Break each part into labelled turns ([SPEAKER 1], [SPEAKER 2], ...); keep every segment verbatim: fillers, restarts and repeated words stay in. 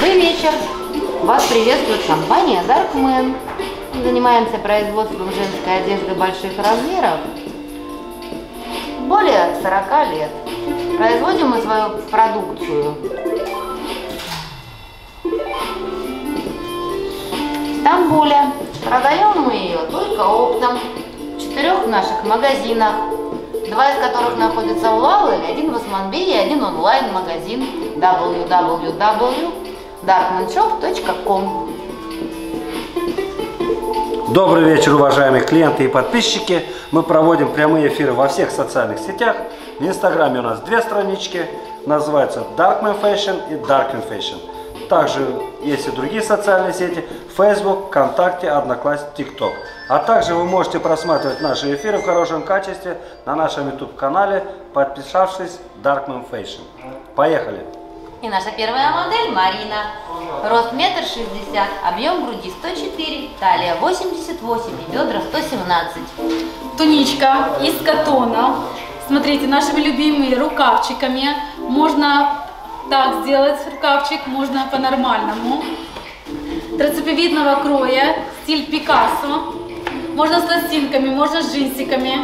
[SPEAKER 1] Добрый вечер! Вас приветствует компания Darkman. Мы занимаемся производством женской одежды больших размеров более сорока лет. Производим мы свою продукцию в Стамбуле. Продаем мы ее только оптом в четырех наших магазинах, два из которых находятся в Лавле, один в Османбее и один онлайн-магазин дабл ю дабл ю дабл ю точка даркманшоп точка ком.
[SPEAKER 2] Добрый вечер, уважаемые клиенты и подписчики. Мы проводим прямые эфиры во всех социальных сетях. В Инстаграме у нас две странички, называются Darkman Fashion и Darkman Fashion. Также есть и другие социальные сети: Facebook, ВКонтакте, Одноклассник, ТикТок. А также вы можете просматривать наши эфиры в хорошем качестве на нашем YouTube-канале, подписавшись Darkman Fashion. Поехали!
[SPEAKER 1] И наша первая модель Марина. Рост метр шестьдесят, объем груди сто четыре, талия восемьдесят восемь и бедра сто семнадцать.
[SPEAKER 3] Туничка из катона. Смотрите, нашими любимыми рукавчиками. Можно так сделать рукавчик, можно по-нормальному. Трацепевидного кроя, стиль Пикассо. Можно с лосинками, можно с джинсиками.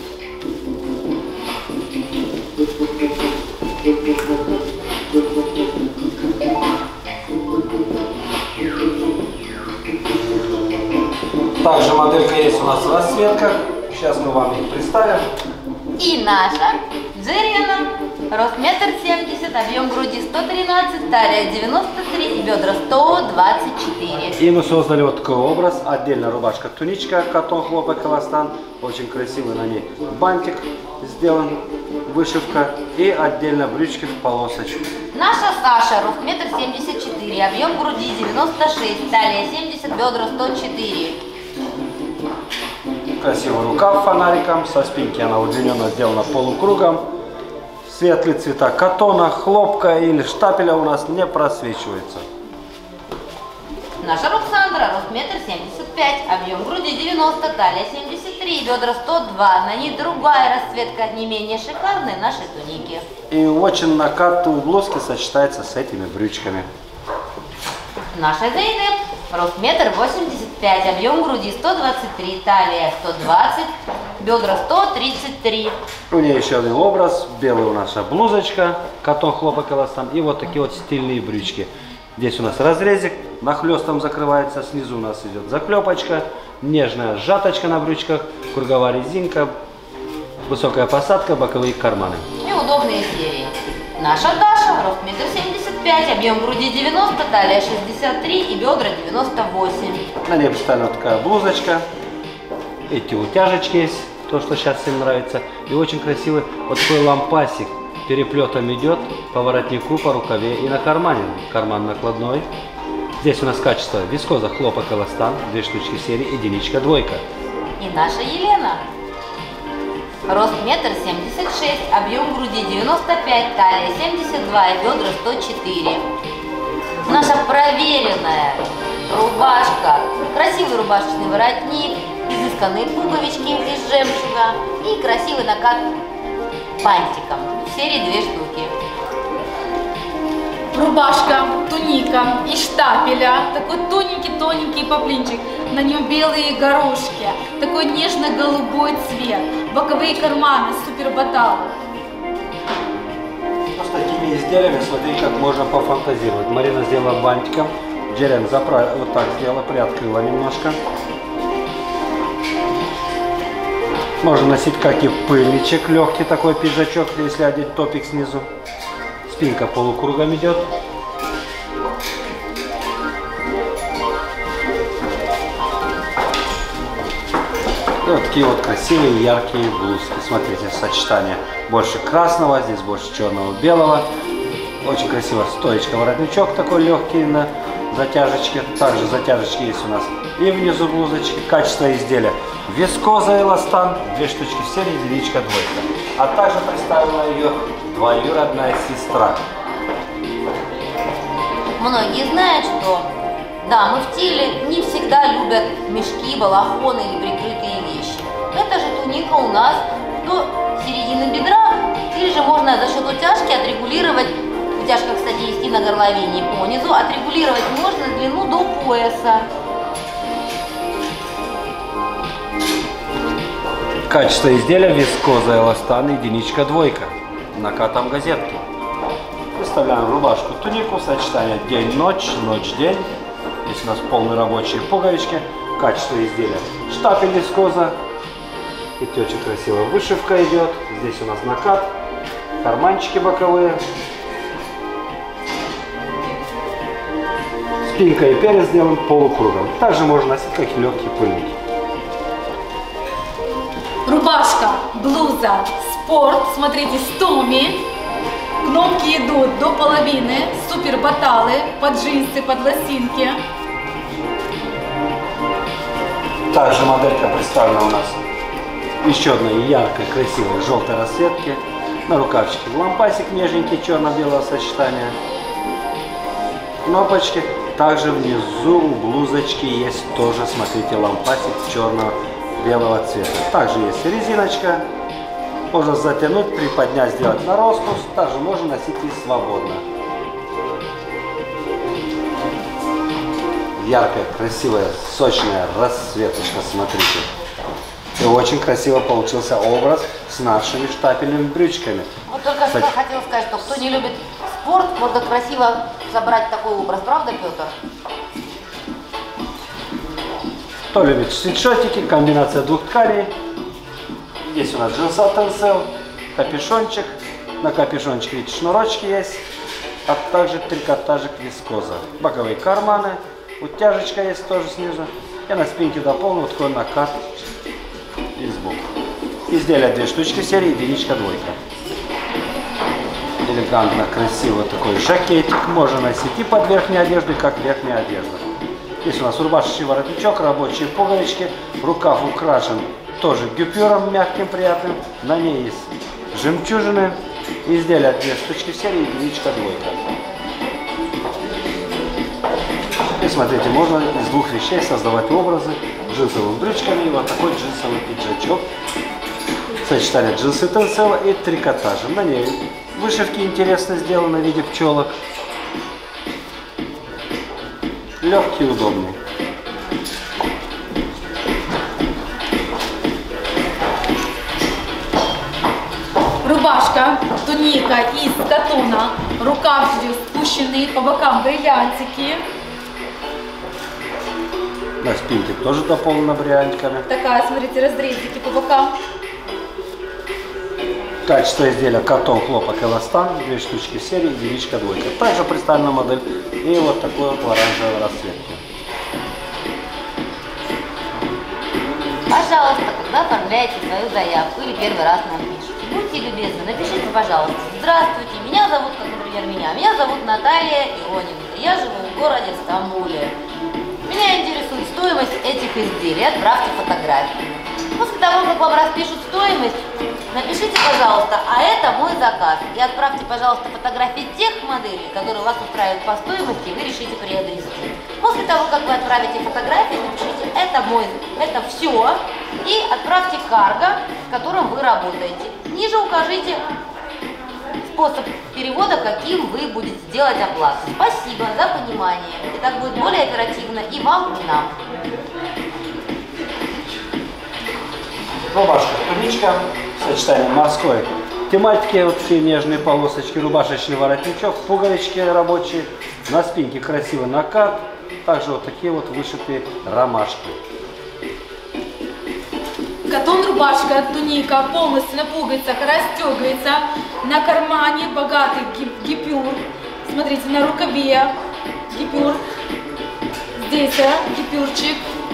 [SPEAKER 2] Также моделька есть у нас в расцветках. Сейчас мы вам их представим.
[SPEAKER 1] И наша Джерена. Рост метр семьдесят, объем груди сто тринадцать, талия девяносто три и бедра сто двадцать четыре.
[SPEAKER 2] И мы создали вот такой образ. Отдельно рубашка туничка, катон, хлопок, эластан. Очень красивый на ней бантик сделан, вышивка. И отдельно брючки в полосочку.
[SPEAKER 1] Наша Саша. Рост метр семьдесят четыре, объем груди девяносто шесть, талия семьдесят, бедра сто четыре.
[SPEAKER 2] Красивый рукав фонариком, со спинки она удлиненно сделана полукругом. Светлые цвета катона, хлопка или штапеля у нас не просвечивается.
[SPEAKER 1] Наша Роксандра. Рост метр семьдесят пять, объем груди девяносто, талия семьдесят три, бедра сто два. На ней другая расцветка, не менее шикарной нашей туники.
[SPEAKER 2] И очень накат у блузки сочетается с этими брючками.
[SPEAKER 1] Наша Зейнеп. Рост метр восемьдесят пять, объем груди сто двадцать три, талия сто двадцать, бедра сто тридцать три.
[SPEAKER 2] У нее еще один образ. Белая у нас блузочка, катон, хлопок, эластан. И вот такие вот стильные брючки. Здесь у нас разрезик, нахлестом закрывается. Снизу у нас идет заклепочка, нежная сжаточка на брючках, круговая резинка, высокая посадка, боковые карманы.
[SPEAKER 1] И удобные серии. Наша Даша. Рост метр семьдесят пять, объем груди девяносто, талия шестьдесят три и бедра девяносто восемь.
[SPEAKER 2] На ней поставлена вот такая блузочка. Эти утяжечки есть, то, что сейчас всем нравится. И очень красивый вот такой лампасик. Переплетом идет по воротнику, по рукаве и на кармане. Карман накладной. Здесь у нас качество вискоза, хлопок, эластан. Две штучки серии, единичка, двойка.
[SPEAKER 1] И наша Елена. Рост метр семьдесят шесть, объем груди девяносто пять, талия семьдесят два и бедра сто четыре. Наша проверенная рубашка, красивый рубашечный воротник, изысканные пуговички из жемчуга и красивый накат бантиком. В серии две штуки.
[SPEAKER 3] Рубашка, туника из штапеля, такой тоненький-тоненький поплинчик, на нем белые горошки, такой нежно-голубой цвет, боковые карманы, супер баталы.
[SPEAKER 2] С такими изделиями, смотри, как можно пофантазировать. Марина сделала бантиком, Джерен заправила, вот так сделала, приоткрыла немножко. Можно носить как и пыльничек, легкий такой пиджачок, если одеть топик снизу. Спинка полукругом идет. И вот такие вот красивые яркие блузки. Смотрите, сочетание больше красного, здесь больше черного, белого. Очень красиво. Стоечка, воротничок такой легкий на затяжечке. Также затяжечки есть у нас и внизу блузочки. Качество изделия: вискоза, эластан, две штучки в серии, единичка, двойка. А также представила ее двоюродная сестра.
[SPEAKER 1] Многие знают, что дамы в теле не всегда любят мешки, балахоны или прикрытые вещи. Это же туника у нас до середины бедра, или же можно за счет утяжки отрегулировать Утяжка, кстати, есть и на горловине, и по низу. Отрегулировать можно длину до пояса.
[SPEAKER 2] Качество изделия вискоза эластан единичка двойка. Накатом газетки. Выставляем рубашку, тунику, сочетание день-ночь, ночь-день. Здесь у нас полные рабочие пуговички. Качество изделия штапель вискоза. И очень красивая вышивка идет. Здесь у нас накат. Карманчики боковые. Спинка и перец сделан полукругом. Также можно носить как и легкие пыльники.
[SPEAKER 3] Рубашка, блуза, спорт, смотрите, с Томи. Кнопки идут до половины, супер баталы, под джинсы, под лосинки.
[SPEAKER 2] Также моделька представлена у нас еще одной яркой, красивой желтой расцветки. На рукавчике лампасик нежненький, черно-белого сочетания. Кнопочки. Также внизу у блузочки есть тоже, смотрите, лампасик черно-белого цвета. Также есть резиночка. Можно затянуть, приподнять, сделать на распуск. Также можно носить и свободно. Яркая, красивая, сочная расцветочка, смотрите. И очень красиво получился образ с нашими штапельными брючками.
[SPEAKER 1] Вот только
[SPEAKER 2] Кстати,
[SPEAKER 1] что хотела сказать, что кто не любит спорт, можно красиво собрать такой образ, правда, Петр?
[SPEAKER 2] кто любит свитшотики, комбинация двух тканей. Здесь у нас джинса тенсел, капюшончик. На капюшончике, видите, шнурочки есть, а также трикотажик вискоза. Боковые карманы, утяжечка есть тоже снизу. И на спинке дополнен вот такой накат и сбоку. Изделие две штучки серии, единичка, двойка. Элегантно, красиво такой жакетик. Можно носить и под верхней одеждой, как верхняя одежда. Здесь у нас рубашечный воротничок, рабочие пуговички. Рукав украшен тоже гипюром мягким, приятным. На ней есть жемчужины. Изделие две штучки серии, единичка, двойка. И смотрите, можно из двух вещей создавать образы джинсовыми брючками. И вот такой джинсовый пиджачок. Сочетание джинсы тенсела и трикотажа. На ней вышивки интересно сделаны в виде пчелок. Легкий и удобный.
[SPEAKER 3] Рубашка, туника из катона, рукавчики спущенные, по бокам бриллиантики.
[SPEAKER 2] На спинке тоже дополнена бриллиантиками.
[SPEAKER 3] Такая, смотрите, разрезики по бокам.
[SPEAKER 2] Качество изделия катон, хлопок, эластан, две штучки серии, единичка, двойка. Также представлена модель и вот такой вот оранжевой расцветки.
[SPEAKER 1] Пожалуйста, когда оформляете свою заявку или первый раз нам пишете, будьте любезны, напишите, пожалуйста: здравствуйте, меня зовут, как, например, меня, меня зовут Наталья Ионенко, я живу в городе Стамбуле. Меня интересует стоимость этих изделий, отправьте фотографии. После того, как вам распишут стоимость, напишите, пожалуйста, а это мой заказ. И отправьте, пожалуйста, фотографии тех моделей, которые вас устраивают по стоимости, и вы решите приобрести. После того, как вы отправите фотографии, напишите, это мой, это все, и отправьте карго, с которым вы работаете. Ниже укажите способ перевода, каким вы будете делать оплату. Спасибо за понимание. И так будет более оперативно и вам, и нам.
[SPEAKER 2] Рубашка, туничка, сочетание морской тематики, вот такие нежные полосочки, рубашечный воротничок, пуговички рабочие, на спинке красивый накат, также вот такие вот вышитые ромашки.
[SPEAKER 3] Катон рубашка, туника полностью на пуговицах расстегивается, на кармане богатый гипюр, смотрите, на рукаве гипюр, здесь гипюрчик.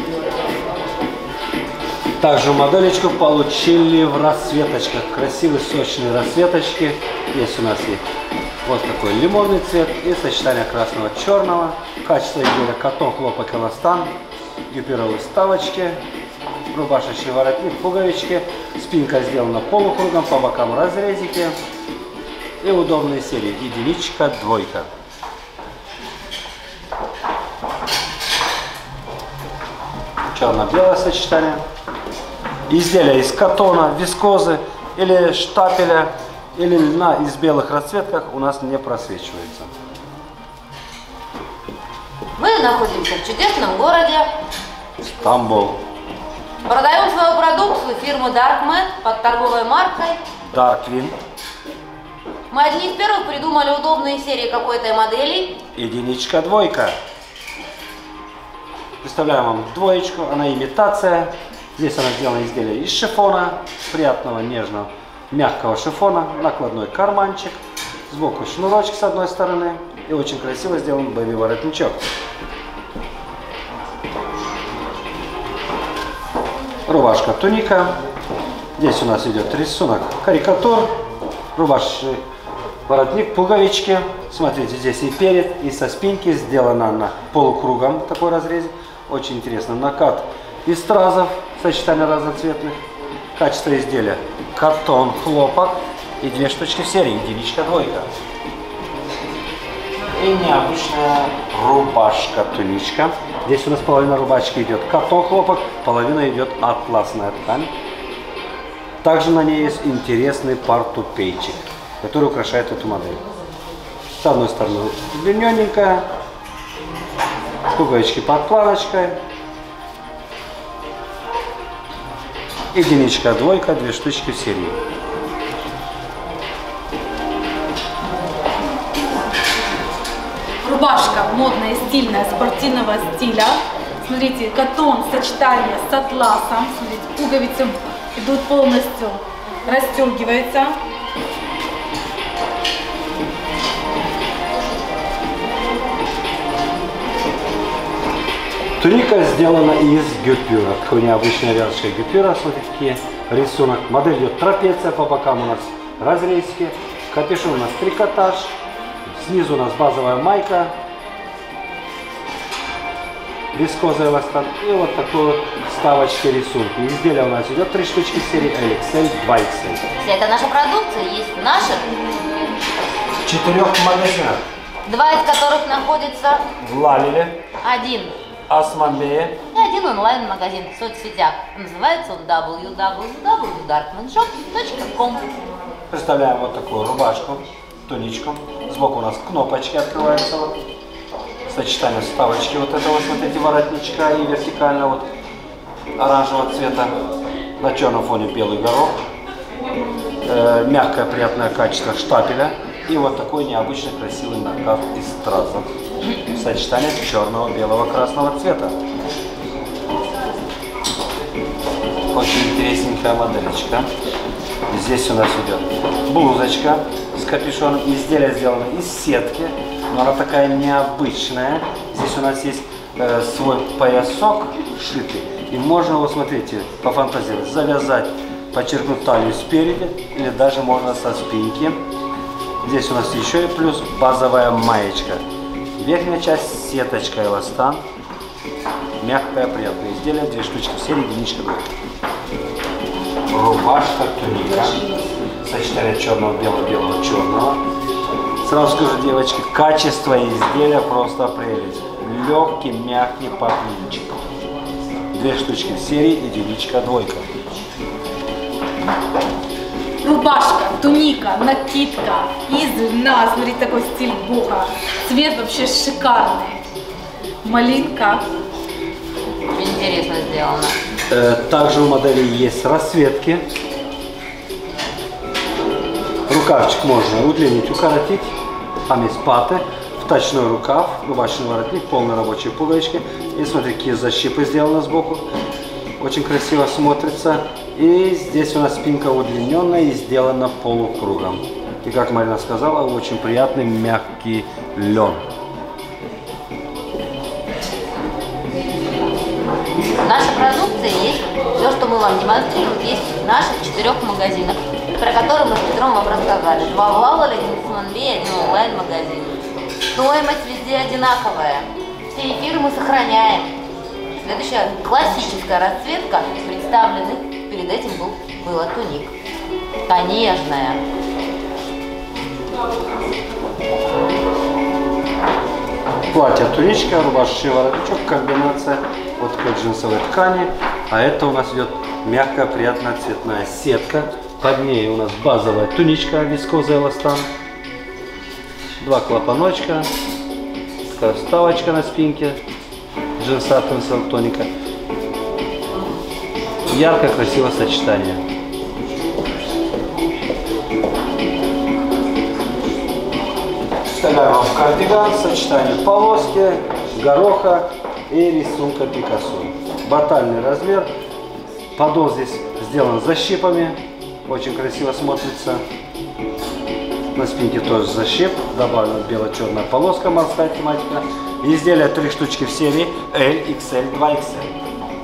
[SPEAKER 2] Также моделечку получили в расцветочках, красивые сочные расцветочки. Здесь у нас есть вот такой лимонный цвет и сочетание красного черного. Качество изделия катон, хлопок, эластан, гипюровые вставочки, рубашечный воротник, пуговички. Спинка сделана полукругом, по бокам разрезики и удобные серии единичка, двойка. Черно-белое сочетание. Изделия из катона, вискозы или штапеля или льна из белых расцветках у нас не просвечивается.
[SPEAKER 1] Мы находимся в чудесном городе
[SPEAKER 2] Стамбул.
[SPEAKER 1] Продаем свою продукцию фирмы Darkman под торговой маркой
[SPEAKER 2] Darkwing.
[SPEAKER 1] Мы одни из первых придумали удобные серии какой-то модели.
[SPEAKER 2] Единичка, двойка. Представляем вам двоечку, она имитация. Здесь она сделана изделие из шифона, приятного, нежного, мягкого шифона, накладной карманчик, сбоку шнурочек с одной стороны и очень красиво сделан боевой воротничок. Рубашка туника. Здесь у нас идет рисунок карикатур, рубашечный воротник, пуговички. Смотрите, здесь и перед, и со спинки сделана она полукругом в такой разрезе. Очень интересно. Накат из стразов, сочетание разноцветных. Качество изделия картон, хлопок и две штучки в серии, единичка, двойка. И необычная рубашка туничка. Здесь у нас половина рубашки идет картон, хлопок, половина идет атласная ткань. Также на ней есть интересный портупейчик, который украшает эту модель. С одной стороны длинненькая, пуговички под планочкой. Единичка, двойка, две штучки в серии.
[SPEAKER 3] Рубашка модная, стильная, спортивного стиля. Смотрите, катон, сочетание с атласом. Смотрите, пуговицы идут полностью, расстегиваются.
[SPEAKER 2] Туника сделана из гюпюра. Такой необычная вязочка гюпюра. Смотрите, какие рисунок. Модель идет трапеция, по бокам у нас разрезки. Капюшон у нас трикотаж. Снизу у нас базовая майка. Вискоза эластан. И вот такой вот вставочки рисунки. Изделие у нас идет три штучки в серии эл икс эль, два икс эль.
[SPEAKER 1] Вся эта наша продукция есть в наших
[SPEAKER 2] Четырех магазинах.
[SPEAKER 1] два из которых находятся
[SPEAKER 2] В Лалиле,
[SPEAKER 1] один
[SPEAKER 2] Османлее
[SPEAKER 1] и один онлайн-магазин в соцсетях. Называется он дабл ю дабл ю дабл ю точка даркман шоп точка ком.
[SPEAKER 2] Представляем вот такую рубашку, туничку. Сбоку у нас кнопочки открываются. Вот. Сочетание вставочки вот этого, смотрите, воротничка и вертикально вот оранжевого цвета. На черном фоне белый горох. Э, мягкое, приятное качество штапеля. И вот такой необычный красивый накат из стразов. Сочетание черного, белого, красного цвета. Очень интересненькая модельчика. Здесь у нас идет блузочка с капюшоном. Изделие сделано из сетки, но она такая необычная. Здесь у нас есть э, свой поясок шитый. И можно его, смотрите, пофантазировать, завязать, подчеркнуть талию спереди, или даже можно со спинки. Здесь у нас еще и плюс базовая маечка. Верхняя часть сеточка эластан. Мягкое, приятное изделие. Две штучки в серии, единичка, двойка. Рубашка туника. Сочетание черного, белого, белого, черного. Сразу скажу, девочки, качество изделия просто прелесть. Легкий, мягкий поплинчик. Две штучки в серии, единичка, двойка.
[SPEAKER 3] Рубашка, туника, накидка из льна. Смотрите, такой стиль боха. Цвет вообще шикарный. Малинка.
[SPEAKER 1] Интересно сделано.
[SPEAKER 2] Э, также у модели есть расцветки. Рукавчик можно удлинить, укоротить. Там есть паты, вточной рукав, рубашечный воротник, полные рабочие пуговички. И смотрите, какие защипы сделаны сбоку. Очень красиво смотрится. И здесь у нас спинка удлиненная и сделана полукругом. И как Марина сказала, очень приятный мягкий лен.
[SPEAKER 1] Наша продукция есть, все, что мы вам демонстрируем, есть в наших четырех магазинах, про которые мы с Петром вам рассказали. Два в Лалале, один в Османлее, один онлайн-магазин. Стоимость везде одинаковая. Все эфиры мы сохраняем. Следующая классическая расцветка представленных перед этим был, была туник. Нежная.
[SPEAKER 2] Платье туничка, рубашечный воротничок, комбинация вот такой джинсовой ткани. А это у нас идет мягкая, приятная цветная сетка. Под ней у нас базовая туничка вискоза эластан. Два клапаночка. Такая вставочка на спинке. Джинсатом селктоника. Яркое, красивое сочетание. Вставляем в кардиган сочетание полоски, гороха и рисунка Пикассо. Батальный размер. Подол здесь сделан защипами. Очень красиво смотрится. На спинке тоже защип. Добавлена бело-черная полоска, морская тематика. Изделия три штучки в серии L, икс эль, два икс эль.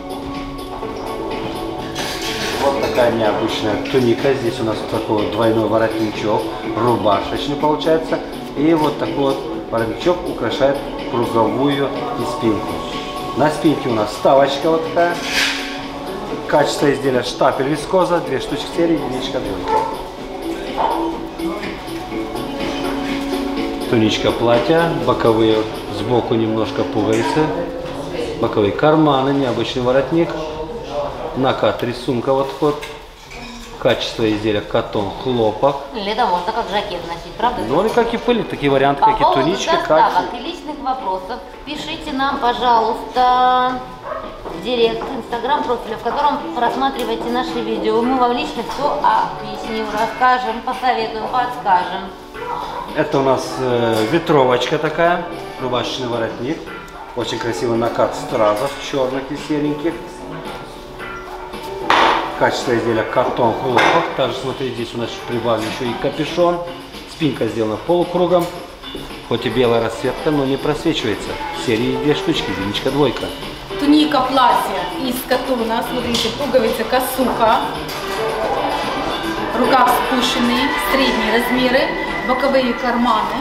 [SPEAKER 2] Вот такая необычная туника. Здесь у нас вот такой вот двойной воротничок, рубашечный получается. И вот такой вот воротничок украшает круговую и спинку. На спинке у нас вставочка вот такая. Качество изделия штапель вискоза, две штучки серии, единичка двойка. Туничка платья, боковые сбоку немножко пуговицы, боковые карманы, необычный воротник, накат рисунка вот вот. Качество изделия катон, хлопок.
[SPEAKER 1] Летом можно как жакет носить, правда?
[SPEAKER 2] Ну, и как и пыли, такие варианты,
[SPEAKER 1] По
[SPEAKER 2] как и
[SPEAKER 1] поводу
[SPEAKER 2] туничка,
[SPEAKER 1] доставок
[SPEAKER 2] как
[SPEAKER 1] и личных вопросов пишите нам, пожалуйста, в директ, инстаграм профиля, в котором просматривайте наши видео. Мы вам лично все объясним, расскажем, посоветуем, подскажем.
[SPEAKER 2] Это у нас э, ветровочка такая, рубашечный воротник. Очень красивый накат стразов, черных и сереньких. Качество изделия катон, хлопок. Также смотрите, здесь у нас прибавлен еще и капюшон. Спинка сделана полукругом. Хоть и белая расцветка, но не просвечивается. В серии две штучки, единичка, двойка.
[SPEAKER 3] Туника платье из катона. Смотрите, пуговица косуха. Рукав спущенный, средние размеры, боковые карманы.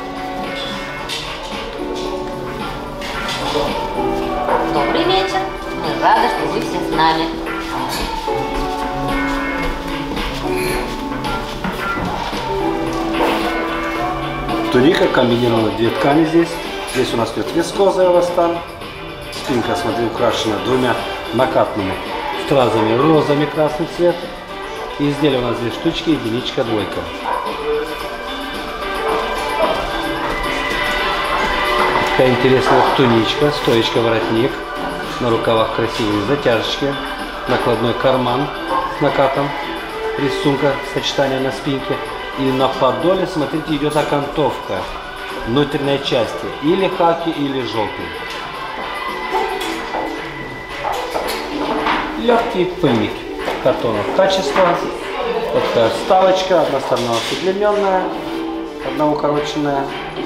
[SPEAKER 1] Добрый вечер. Мы рады, что вы все с нами.
[SPEAKER 2] Туника, комбинированы две ткани здесь. Здесь у нас идет вискоза эластан. Спинка, смотри, украшена двумя накатными стразами, розами, красный цвет. Изделие у нас две штучки, единичка, двойка. Такая интересная туничка, стоечка, воротник. На рукавах красивые затяжечки. Накладной карман с накатом. Рисунка, сочетание на спинке. И на подоле, смотрите, идет окантовка внутренней части. Или хаки, или желтый. Легкие пыльники. Катонов качество. Вот такая вставочка. Одна сторона удлиненная, одна укороченная.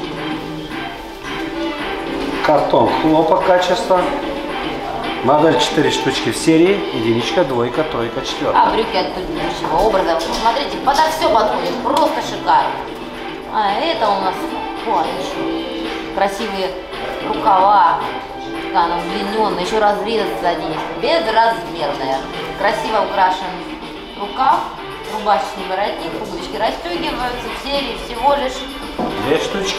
[SPEAKER 2] Картон, хлопок качество. Модель четыре штучки в серии. Единичка, двойка, тройка, четверка.
[SPEAKER 1] А брюки от предыдущего образа. Смотрите, подо все подходит. Просто шикарно. А это у нас платье. Красивые рукава. Она удлиненная, еще разрез сзади есть. Безразмерная. Красиво украшен рукав. Рубашечный воротник. Пуговички расстегиваются. В серии всего лишь
[SPEAKER 2] Две штучки.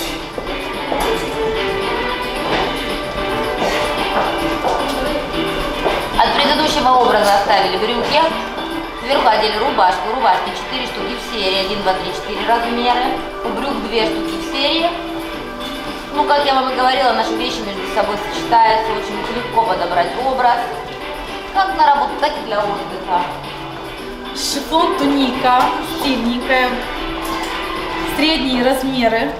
[SPEAKER 1] От предыдущего образа оставили брюки, сверху одели рубашку, рубашки четыре штуки в серии, один, два, три, четыре размеры, у брюк две штуки в серии. Ну, как я вам и говорила, наши вещи между собой сочетаются, очень легко подобрать образ, как на работу, так и для отдыха.
[SPEAKER 3] Шифон туника, стильненькая, средние размеры.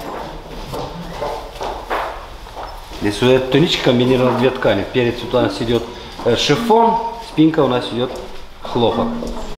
[SPEAKER 2] Здесь уже туничка комбинирована две ткани. Перед у нас идет шифон, спинка у нас идет хлопок.